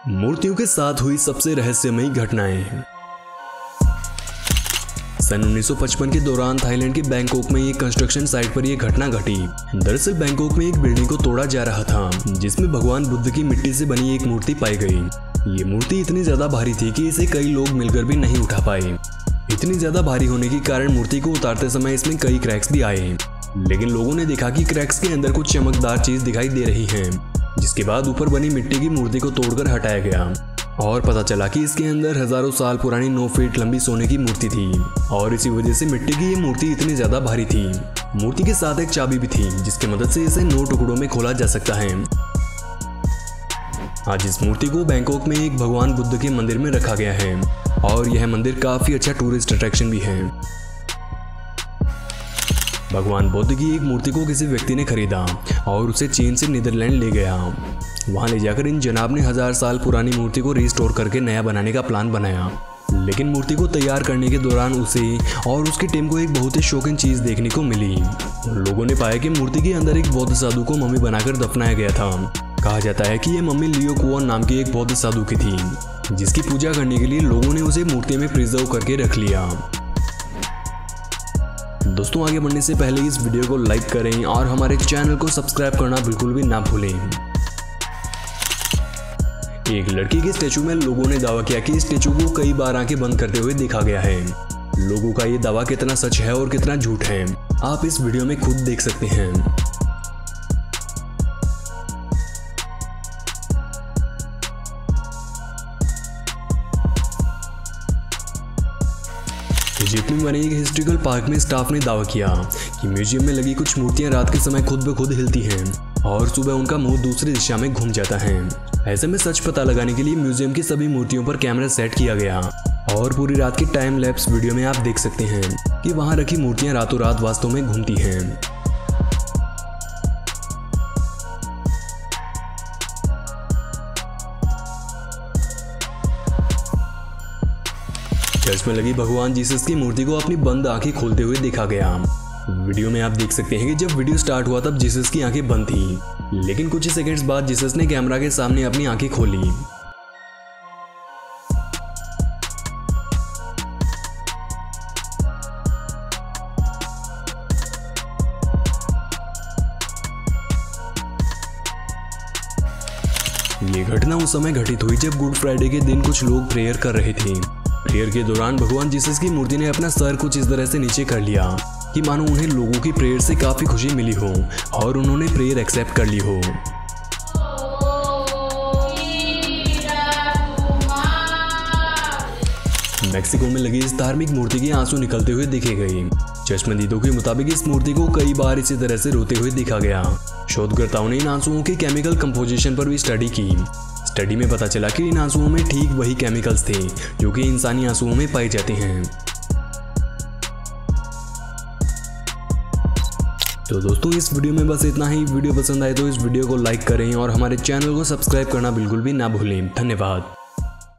मूर्तियों के साथ हुई सबसे रहस्यमयी घटनाएं। सन 1955 के दौरान थाईलैंड के बैंकॉक में एक कंस्ट्रक्शन साइट पर यह घटना घटी। दरअसल बैंकॉक में एक बिल्डिंग को तोड़ा जा रहा था जिसमें भगवान बुद्ध की मिट्टी से बनी एक मूर्ति पाई गई। ये मूर्ति इतनी ज्यादा भारी थी कि इसे कई लोग मिलकर भी नहीं उठा पाए। इतनी ज्यादा भारी होने के कारण मूर्ति को उतारते समय इसमें कई क्रैक्स भी आए, लेकिन लोगों ने देखा कि क्रैक्स के अंदर कुछ चमकदार चीज दिखाई दे रही है, जिसके बाद ऊपर बनी मिट्टी की मूर्ति को तोड़कर हटाया गया और पता चला कि इसके अंदर हजारों साल पुरानी 9 फीट लंबी सोने की मूर्ति थी और इसी वजह से मिट्टी की ये मूर्ति इतनी ज्यादा भारी थी। मूर्ति के साथ एक चाबी भी थी जिसकी मदद से इसे 9 टुकड़ों में खोला जा सकता है। आज इस मूर्ति को बैंकॉक में एक भगवान बुद्ध के मंदिर में रखा गया है और यह मंदिर काफी अच्छा टूरिस्ट अट्रैक्शन भी है। भगवान बुद्ध की एक मूर्ति को किसी व्यक्ति ने खरीदा और उसे चीन से नीदरलैंड ले गया। वहां ले जाकर इन जनाब ने 1000 साल पुरानी मूर्ति को रिस्टोर करके नया बनाने का प्लान बनाया, लेकिन मूर्ति को तैयार करने के दौरान उसे और उसकी टीम को एक बहुत ही शॉकिंग चीज देखने को मिली। लोगों ने पाया कि मूर्ति के अंदर एक बौद्ध साधु को मम्मी बनाकर दफनाया गया था। कहा जाता है कि यह मम्मी लियो कुआन नाम की एक बौद्ध साधु की थी, जिसकी पूजा करने के लिए लोगों ने उसे मूर्ति में प्रिजर्व करके रख लिया। दोस्तों, आगे बढ़ने से पहले इस वीडियो को लाइक करें और हमारे चैनल को सब्सक्राइब करना बिल्कुल भी ना भूलें। एक लड़की के स्टैचू में लोगों ने दावा किया कि इस स्टैचू को कई बार आंखें बंद करते हुए देखा गया है। लोगों का ये दावा कितना सच है और कितना झूठ है, आप इस वीडियो में खुद देख सकते हैं। इजिप्ट में बने एक हिस्टोरिकल पार्क में स्टाफ ने दावा किया कि म्यूजियम में लगी कुछ मूर्तियां रात के समय खुद ब खुद हिलती हैं और सुबह उनका मुंह दूसरी दिशा में घूम जाता है। ऐसे में सच पता लगाने के लिए म्यूजियम की सभी मूर्तियों पर कैमरा सेट किया गया और पूरी रात की टाइम लैप्स वीडियो में आप देख सकते हैं कि वहां रखी मूर्तियां रातों रात वास्तव में घूमती हैं। चर्च में लगी भगवान जीसस की मूर्ति को अपनी बंद आंखें खोलते हुए देखा गया। वीडियो में आप देख सकते हैं कि जब वीडियो स्टार्ट हुआ तब जीसस की आंखें बंद थी, लेकिन कुछ ही सेकंड्स बाद जीसस ने कैमरा के सामने अपनी आंखें खोली। ये घटना उस समय घटित हुई जब गुड फ्राइडे के दिन कुछ लोग प्रेयर कर रहे थे। प्रेयर के दौरान भगवान जीसस की मूर्ति ने अपना सर कुछ इस तरह से नीचे कर लिया कि मानो उन्हें लोगों की प्रेयर से काफी खुशी मिली हो और उन्होंने प्रेयर एक्सेप्ट कर ली हो। मैक्सिको में लगी इस धार्मिक मूर्ति के आंसू निकलते हुए देखे गए। चश्मदीदों के मुताबिक इस मूर्ति को कई बार इसी तरह से रोते हुए देखा गया। शोधकर्ताओं ने इन आंसुओं के केमिकल कंपोजिशन पर भी स्टडी की। स्टडी में पता चला कि इन आंसुओं में ठीक वही केमिकल्स थे जो कि इंसानी आंसुओं में पाए जाते हैं। तो दोस्तों, इस वीडियो में बस इतना ही। वीडियो पसंद आए तो इस वीडियो को लाइक करें और हमारे चैनल को सब्सक्राइब करना बिल्कुल भी ना भूलें। धन्यवाद।